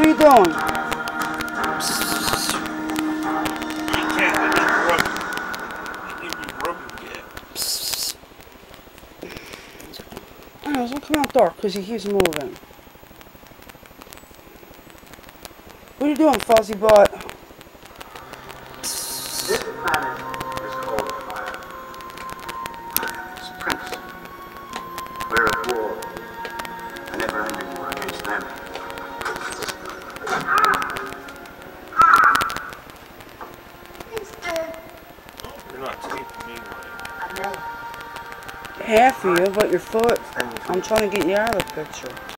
you doing? Don't come out dark because he keeps moving. What are you doing, fuzzy butt? This planet is called fire. It's Prince. We're at war. A never-ending war against them. He's dead. You're not taping me right. I know. Half of you, but your foot. I'm trying to get you out of the picture.